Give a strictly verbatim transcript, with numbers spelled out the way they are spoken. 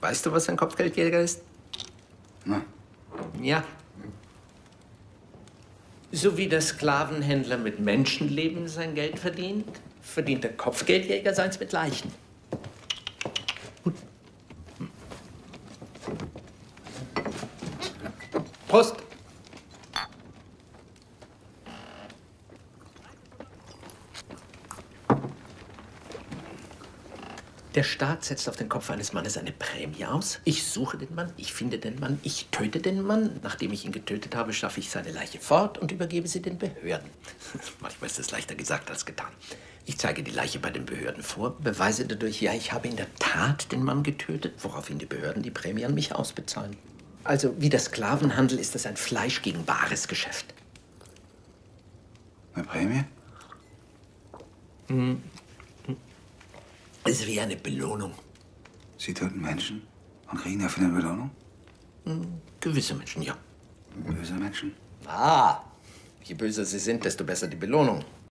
Weißt du, was ein Kopfgeldjäger ist? Na. Ja. So wie der Sklavenhändler mit Menschenleben sein Geld verdient, verdient der Kopfgeldjäger seins mit Leichen. Prost! Der Staat setzt auf den Kopf eines Mannes eine Prämie aus. Ich suche den Mann, ich finde den Mann, ich töte den Mann. Nachdem ich ihn getötet habe, schaffe ich seine Leiche fort und übergebe sie den Behörden. Manchmal ist es leichter gesagt als getan. Ich zeige die Leiche bei den Behörden vor, beweise dadurch, ja, ich habe in der Tat den Mann getötet, woraufhin die Behörden die Prämie an mich ausbezahlen. Also wie der Sklavenhandel ist das ein Fleisch gegen Bares Geschäft. Eine Prämie? Hm. Es ist wie eine Belohnung. Sie töten Menschen und kriegen dafür eine Belohnung? Hm, gewisse Menschen, ja. Böse Menschen? Ah, je böser sie sind, desto besser die Belohnung.